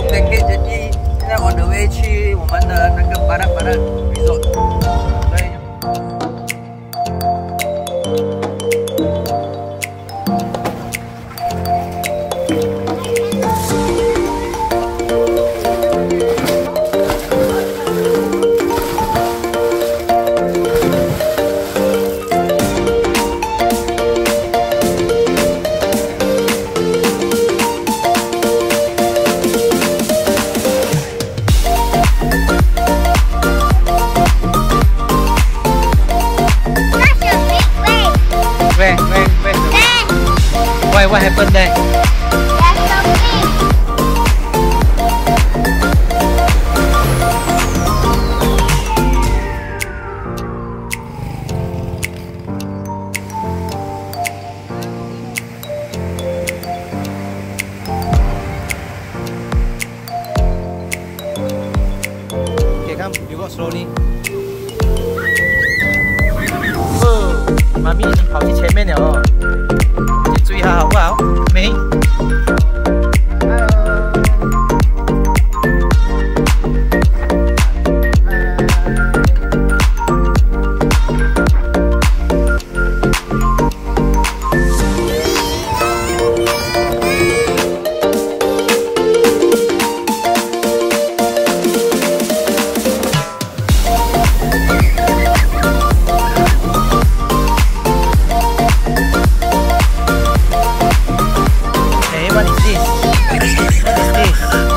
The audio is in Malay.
package jadi现在 on the way 去我们的那个Barat Resort。对。 Why? What happened there? There's something. Okay, come. You walk slowly. 妈咪已经跑去前面了哦。 注意下好不好？没。What is this?